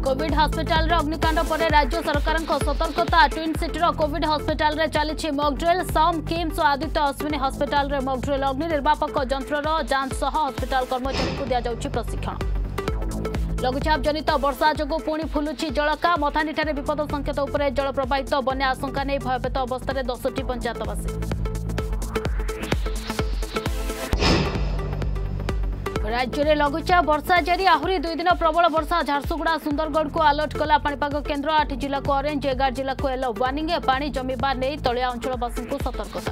Covid hospital अग्निकांड पर राज्य सरकार सतर्कता ट्विन सिटी कोविड हॉस्पिटल रे चली मॉकड्रिल सम किम्स और आदित्य अश्विनी हॉस्पिटल रे मॉकड्रिल अग्नि निर्वापक जंत्र जांच सह हॉस्पिटल कर्मचारी को दिया प्रशिक्षण। लघुचाप जनित वर्षा जोगु पुणी फुलुची जलका मथानीठारे विपद संकेत उपरे जल प्रवाहित बन्या आशंका नहीं भयभीत अवस्था 10टी पंचायतवासी। राज्य में लघुचाप वर्षा जारी आहरी 2 दिन प्रबल वर्षा झारसुगुड़ा सुंदरगढ़ को अलर्ट कला पाणीपाग केन्द्र 8 जिला को ऑरेंज 11 जिला को येलो वार्निंग पानी जमीबा नहीं तलिया अंचलवासी को सतर्कता।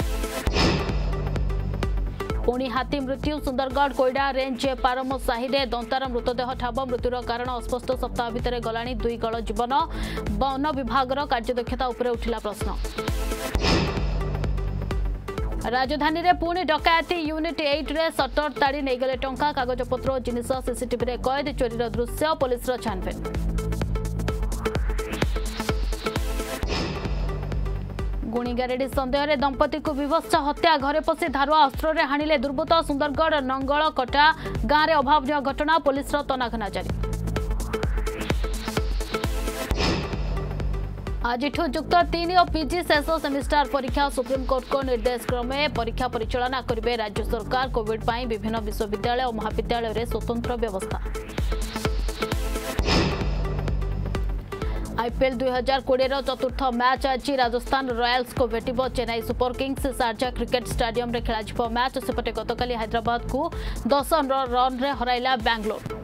पुणी हाथी मृत्यु सुंदरगढ़ कोईडा रेंज पारम साही दंतार मृतदेह ठाब मृत्युर कारण अस्पष्ट सप्ताह भितर गलानी 2 गल जीवन वन विभाग कार्यदक्षता उपरे उठिला प्रश्न। राजधानी रे पुणी डकायती यूनिट 8 रे सटर ताड़ी नहीं गले टंका कागजपत्र जिनिस सीसीटीवी रे कैद चोरीर दृश्य पुलिस छानबीन। गुणीगारेडी संदेह रे दंपति को विभत्स हत्या घरे पशि धारुआ अस्त्र रे हाणिले दुर्बृत्त सुंदरगढ़ नंगल कटा गाँव में अभावन घटना पुलिस तनाघना जारी। आज युक्त 3 और पीजी शेष सेमिस्टर परीक्षा सुप्रीमकोर्ट को निर्देश क्रमे परीक्षा परिचालना करेंगे राज्य सरकार कोविड पाई विभिन्न विश्वविद्यालय और महाविद्यालय में स्वतंत्र व्यवस्था। आईपीएल 2020 चतुर्थ मैच आज राजस्थान रॉयल्स को भेटिबो Chennai Super Kings Sharjah cricket stadium रे खेला मैच सेपटे गतकाली हैदराबाद को 10 रन रे हराइला बेंगलोर।